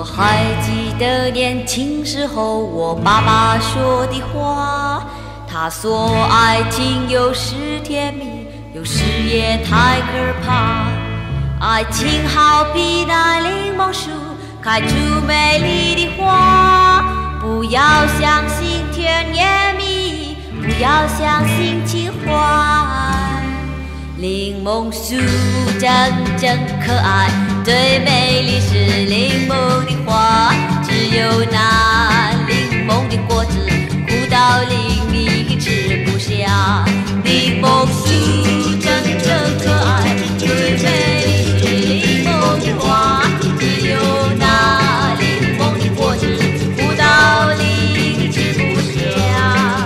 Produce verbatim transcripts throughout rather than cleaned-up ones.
我还记得年轻时候我爸爸说的话，他说爱情有时甜蜜，有时也太可怕。爱情好比那柠檬树，开出美丽的花。不要相信甜言蜜语，不要相信情话。柠檬树真真可爱，最美丽是柠檬的花。只有那柠檬的果子苦到令你吃不下。柠檬树真真可爱，最美丽是柠檬的花。只有那柠檬的果子苦到令你吃不下。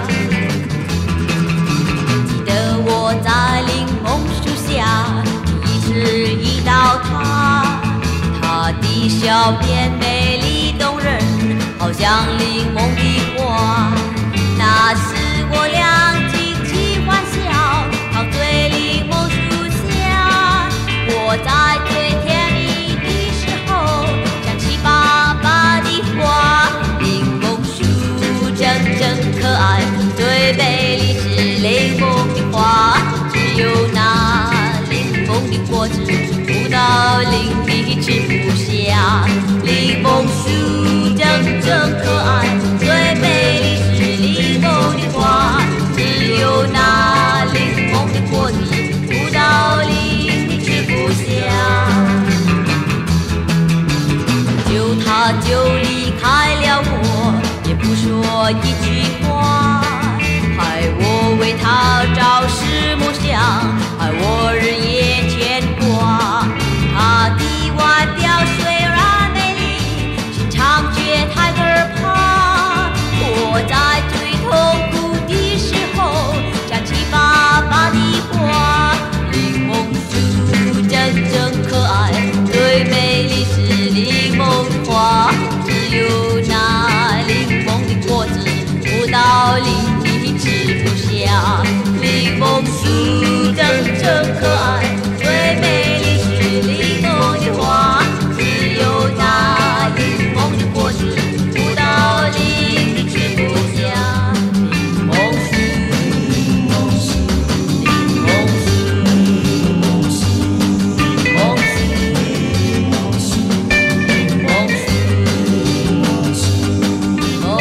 记得我在柠檬树下第一次遇到他，他的笑脸美丽动人，好像柠檬的花。那时我俩尽情欢笑，躺醉柠檬树下。我在最甜蜜的时候想起爸爸的话。柠檬树真真可爱，最美丽是柠檬的花。只有那柠檬的果子苦到令你吃不下。柠檬树真真可爱，最美丽是柠檬的花。只有那柠檬的果子苦到令你吃不下。就他就离开了我，也不说一句话，害我为他朝思暮想，害我日夜牵挂。他的外表虽然美丽，心肠却太可怕。我在最痛苦的时候想起爸爸的话。柠檬树真真可爱，最美丽是柠檬的花。只有那柠檬的果子苦到令你吃不下。柠檬树真真可爱，最美丽是柠檬的花。只有那柠檬的果子苦到令你吃不下。柠檬树，柠檬树，柠檬树，柠檬树，柠檬树，柠檬树，柠檬树，柠檬树，柠檬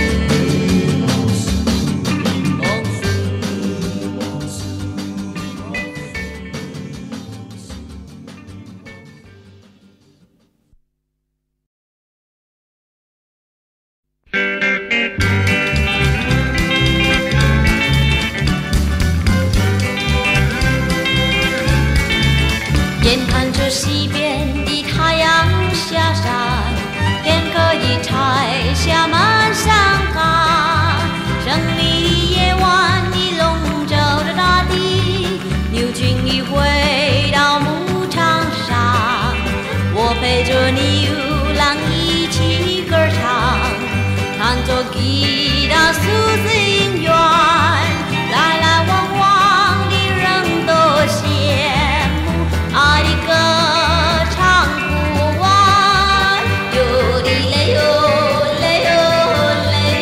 眼看着西边的太阳下山，便可以摘下满山岗。神秘的夜晚，你笼罩着大地，牛群已回到牧场上。我陪着牛郎一起歌唱，弹着吉他诉心愿。来来往往的人都羡慕，爱的歌唱不完。有的嘞哟嘞哟嘞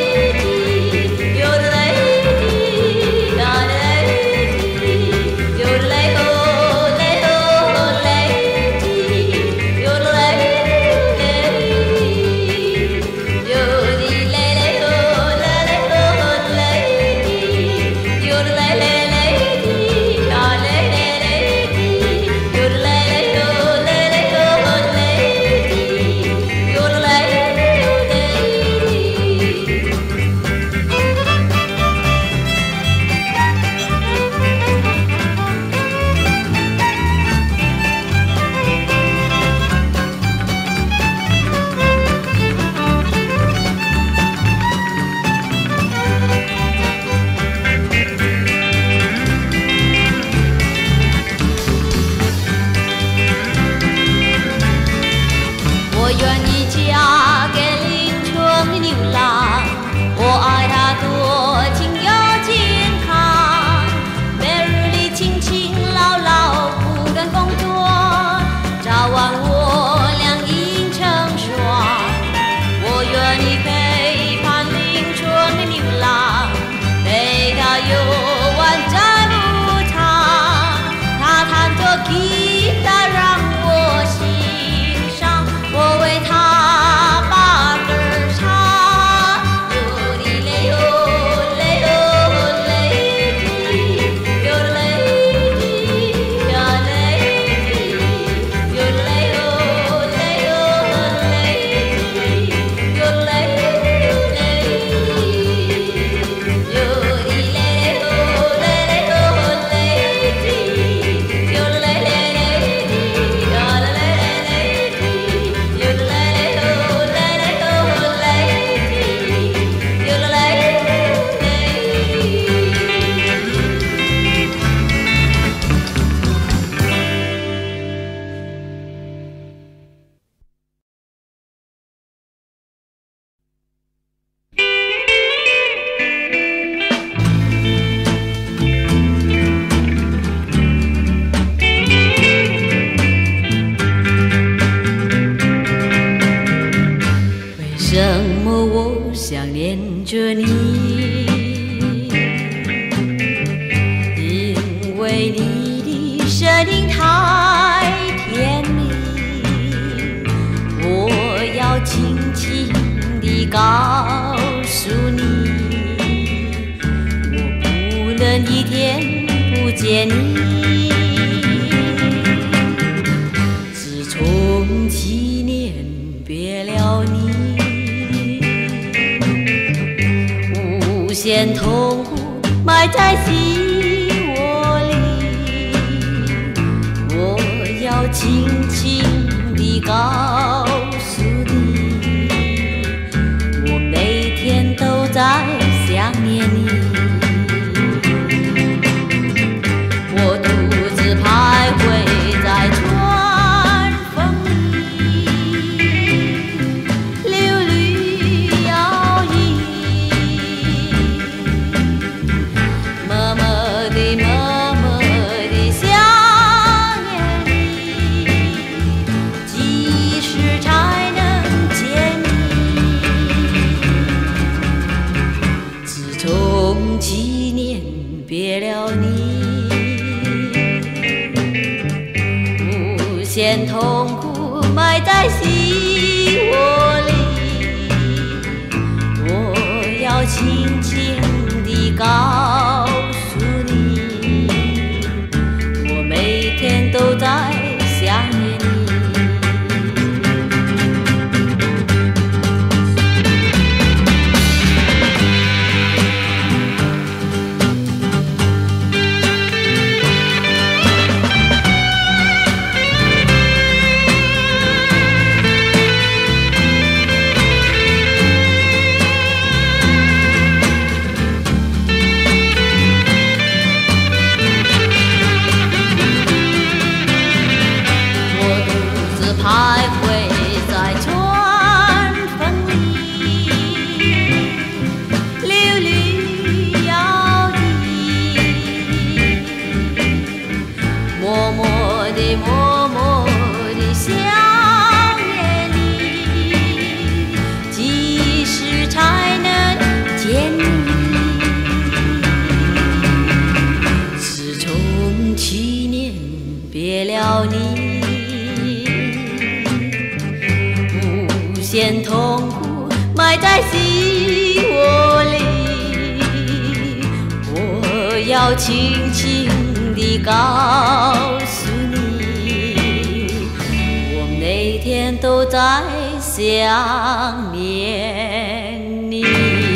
见你。自从七年别了你，无限痛苦埋在心窝里，我要轻轻地告诉你，我每天都在想念你。我独自徘徊在春风里，流绿摇曳，默默地默默地想念你，几时才能见你？自从七年别了你，无限痛苦埋在心窝里，我要轻轻地告诉你，我每天都在想念你。徘徊在春风里，流绿摇曳，默默地默默地想念你，几时才能见你？自从七年别了你，无限痛苦埋在心窝里，我要轻轻地告诉你，我每天都在想念你。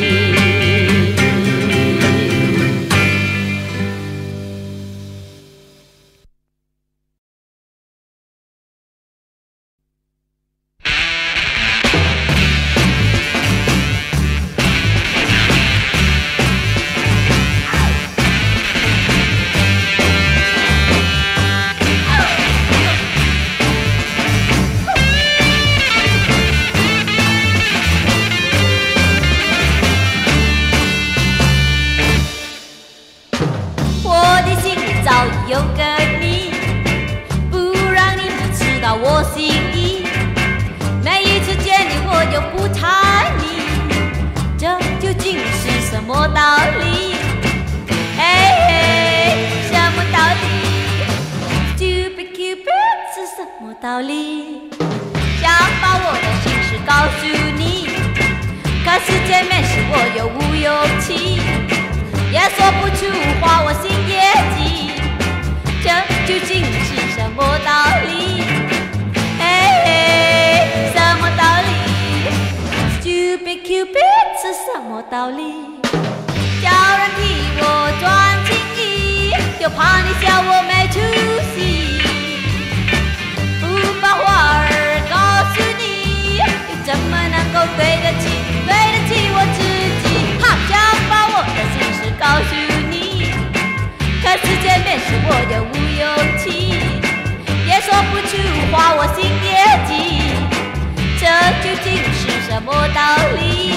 有个你，不让你知道我心意。每一次见你，我就不睬你，这究竟是什么道理？嘿嘿，什么道理 ？Stupid Cupid 是什么道理？想把我的心事告诉你，可是见面时我又无勇气，也说不出话，我心也急。这究竟是什么道理？嘿嘿，什么道理 ？Stupid Cupid 是什么道理？叫人替我装情意，又怕你笑我没出息，不把话儿告诉你，又怎么能够对得起对得起我自己？好想把我的心事告诉你，可是见面时我又无勇气，也说不出话，我心也急。这究竟是什么道理？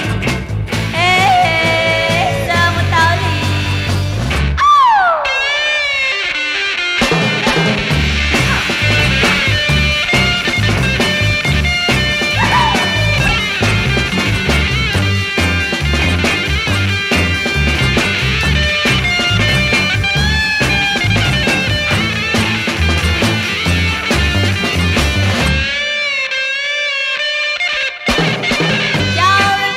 哎，什么道理？哦！叫人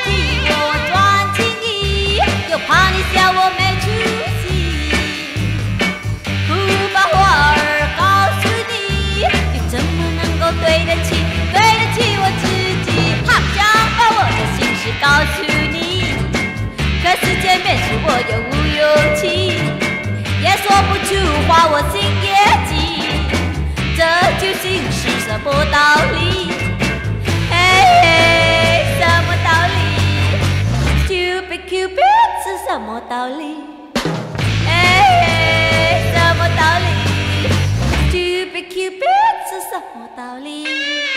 对得起，对得起我自己，好想把我的心事告诉你，可是见面时我又无勇气，也说不出话，我心也急，这究竟是什么道理？嘿嘿，什么道理 ？Stupid Cupid 是什么道理？嘿嘿，什么道理 ？Stupid Cupid 是什么道理？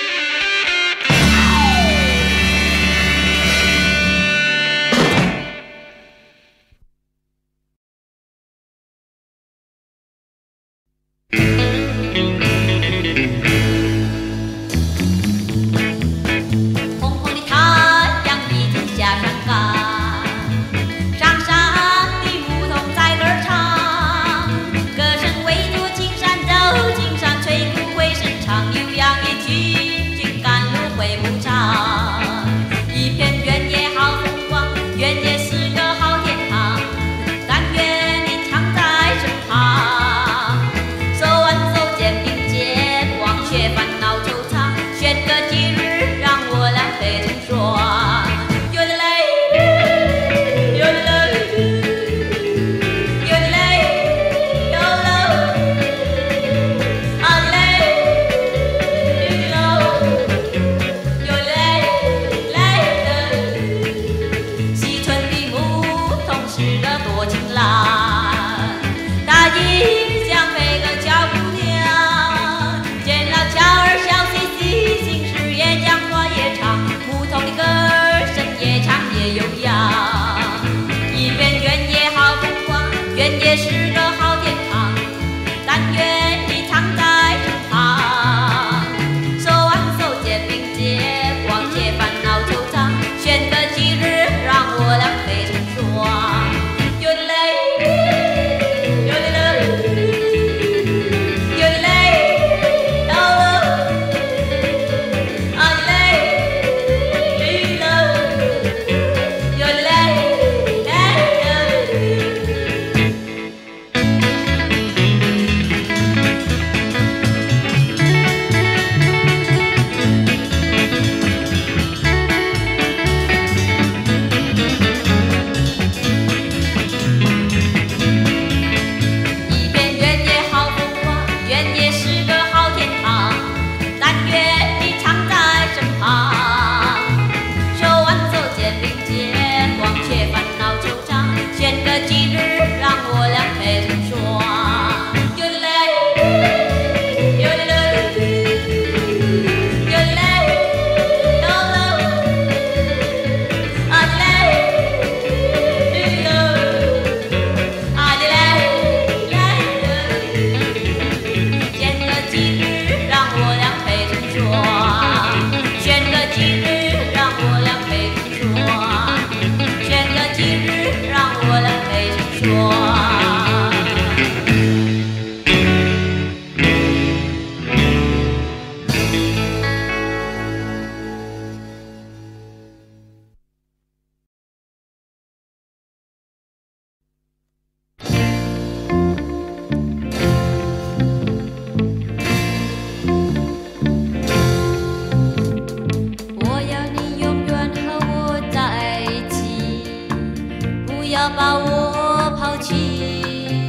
把我抛弃。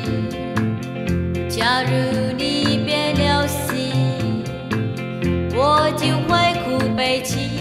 假如你别了心，我就会哭悲泣。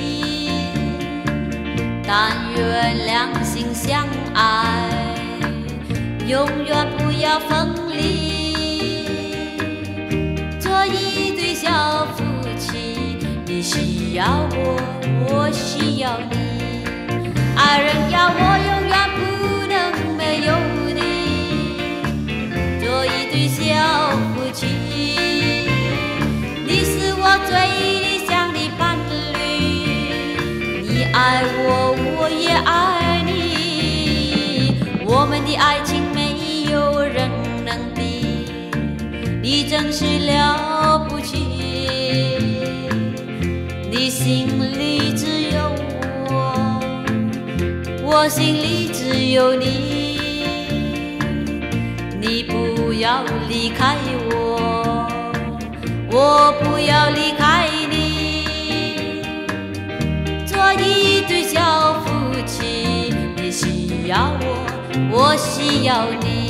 但愿两心相爱，永远不要分离。做一对小夫妻，你需要我，我需要你。爱人要我永远不能没有你，做一对小夫妻。你是我最理想的伴侣，你爱我，我也爱你，我们的爱情没有人能比，你真是了不起，你心里只有我，我心里只有你，你不要离开我，我不要离开你。 需要你。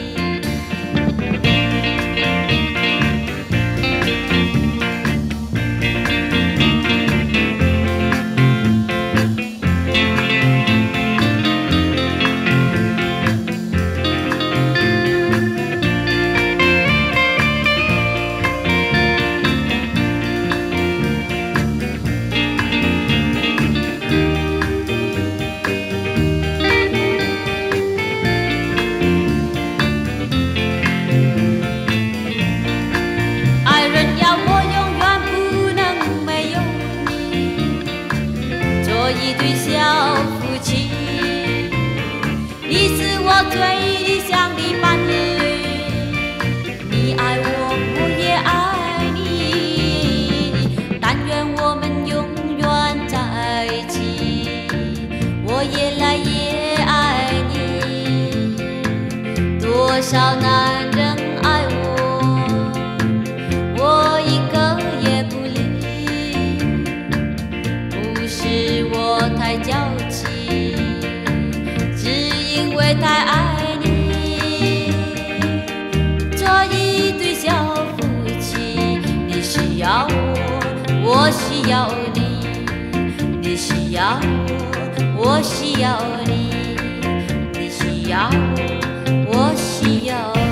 最理想的伴侣，你爱我，我也爱你，但愿我们永远在一起。我也来也爱你，多少男人爱我，我一个也不理，不是我太娇气，只因为太爱。我需要你，你需要我，我需要你，你需要我，我需要你。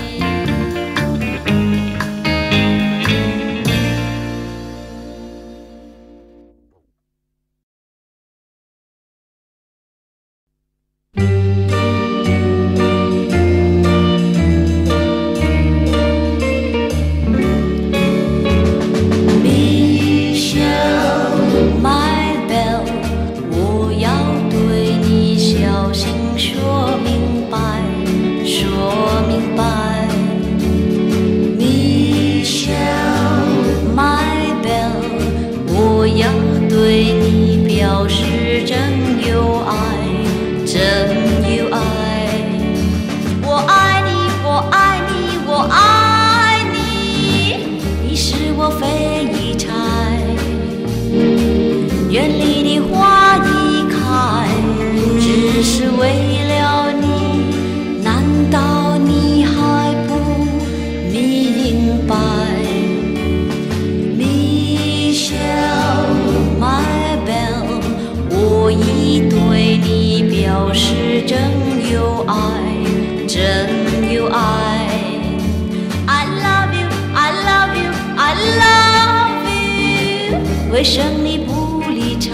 为生你不理睬，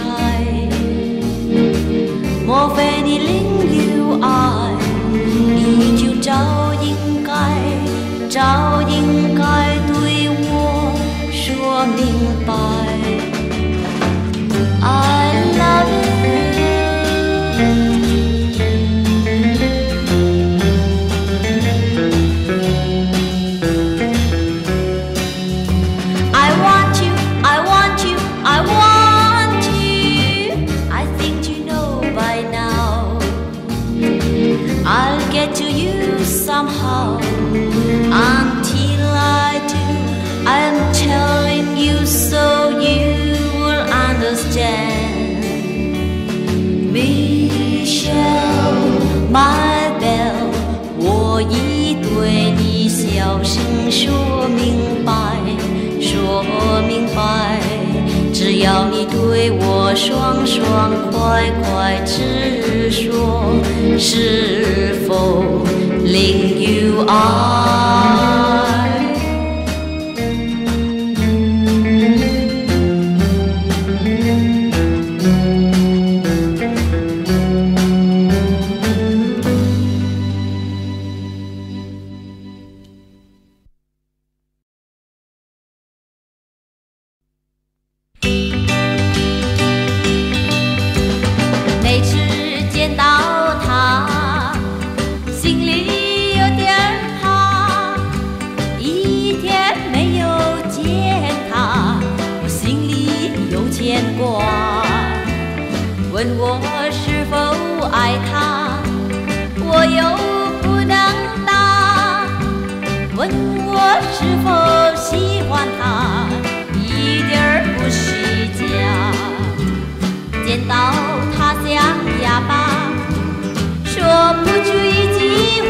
莫非你另有爱？你就早应该，早应该对我说明白。I love you。Somehow, until I do, I'm telling you so you will understand. Michelle, my belle， 我已对你小心说明白，说明白。只要你对我爽爽快快直说，是否令you爱？每次见到他，心里有点怕，一天没有见他，我心里有牵挂。问我是否爱他，我又不能答。问我是否喜欢他，一点儿不虚假。见到他像哑巴，说不出一句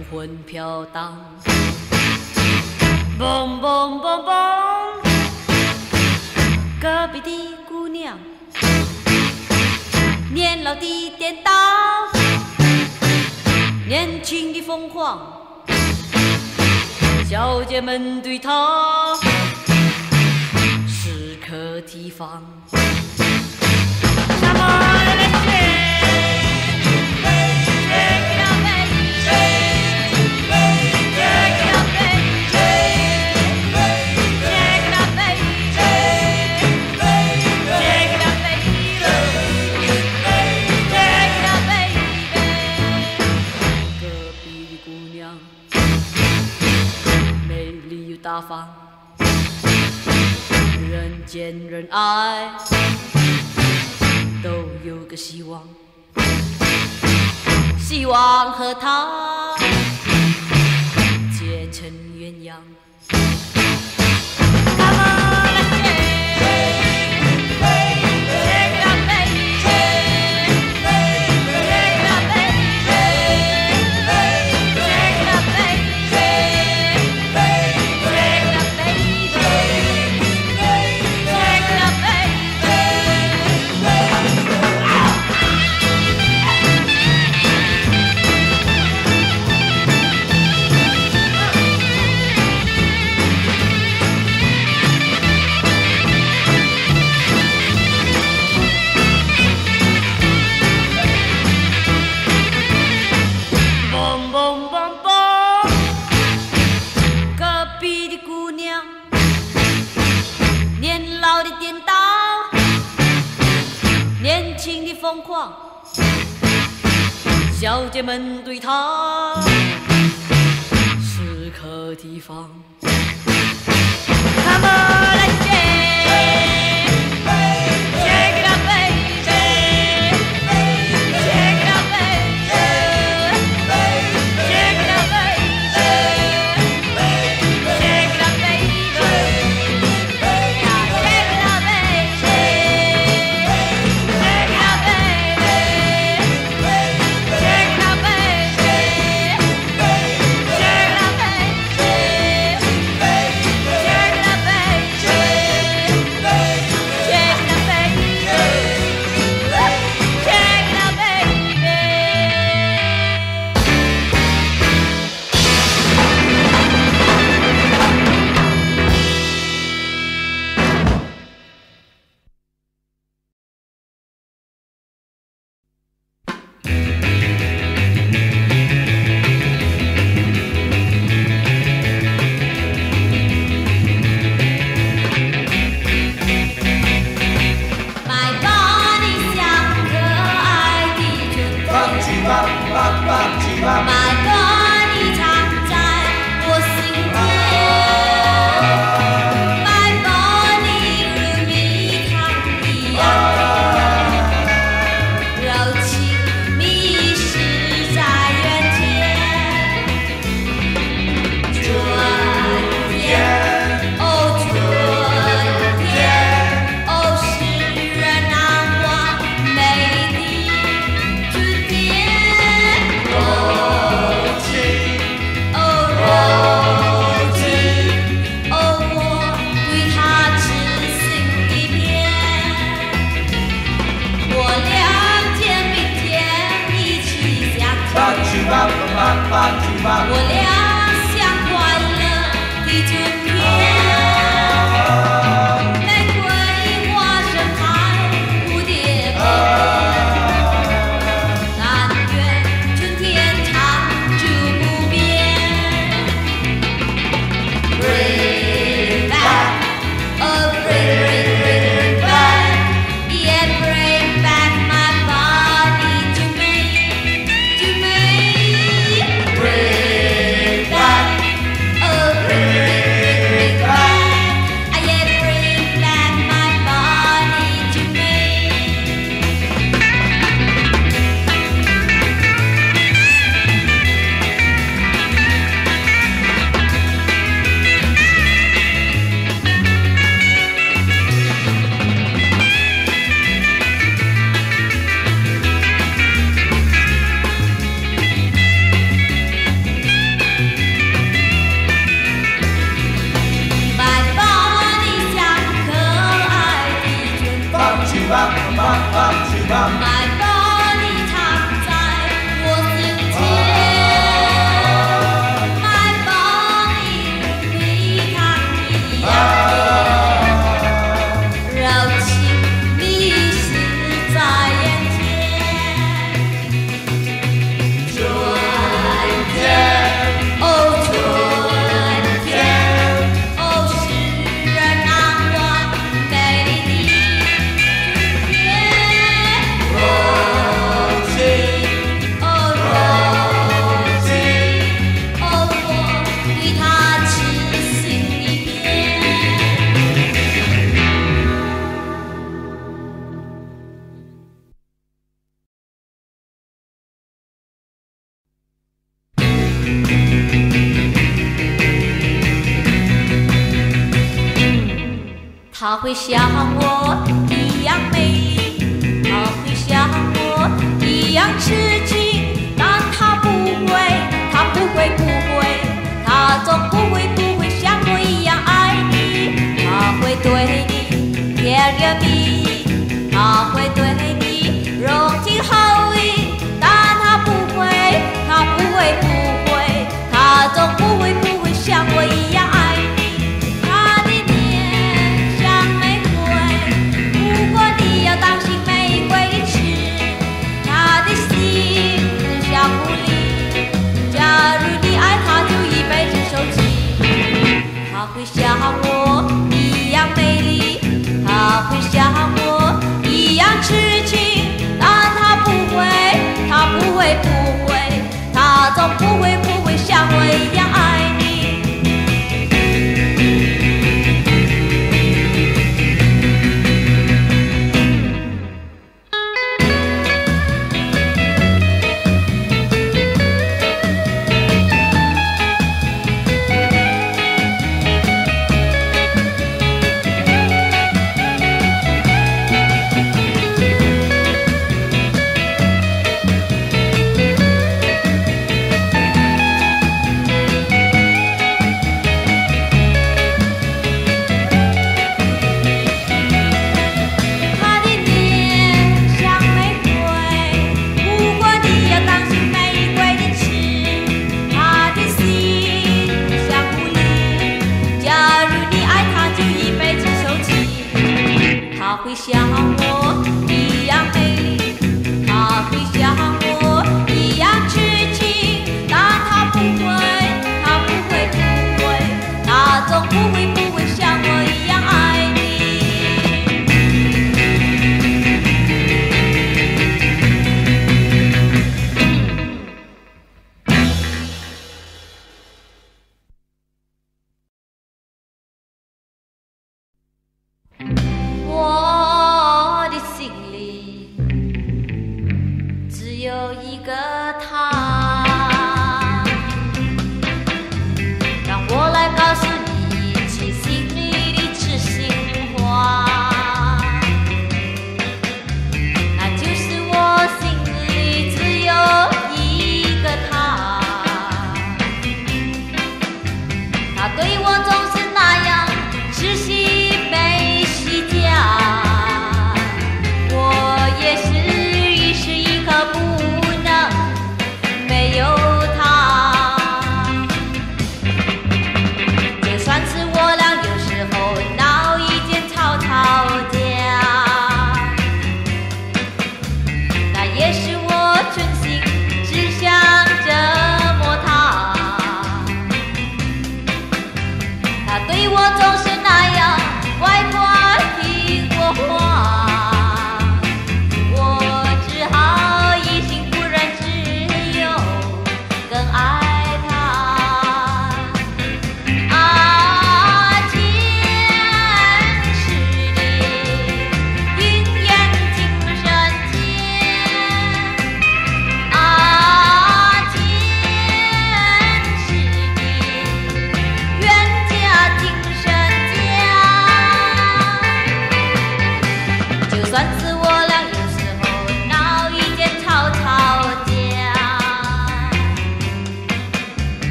魂飘荡。嘣嘣嘣嘣，隔壁的姑娘，年老的颠倒，年轻的疯狂，小姐们对她时刻提防。Come on, let's shake, shake it up, baby, shake it up, baby, shake it up, baby, shake it up, baby, shake it up, baby。隔壁的姑娘，美丽又大方，人见人爱。都有个希望，希望和他结成鸳鸯。Come on, let's shake, shake it up, baby, shake it up, baby, shake it up, baby, shake it up, baby, shake it up, baby。疯狂，小姐们对他时刻提防。Come on, let's shake, shake it up, baby, shake it up, baby, shake it up, baby, shake it up, baby,我俩像快乐的春天，玫瑰花盛开，蝴蝶飞，但愿春天长驻不变。Bring back, oh bring, bring, bring back, yeah bring back my body to me, to me. Bring back, oh bring, bring 她会像我一样美丽，她会像我一样痴情，但她不会，她不会不会，她总不会不会像我一样爱你。她会对你甜言蜜语，她会对你用尽厚意，但她不会，她不会不会，她总不会不会像我一样爱你。她会像我一样美丽，她会像我一样痴情，但她不会，她不会不会，她总不会不会像我一样。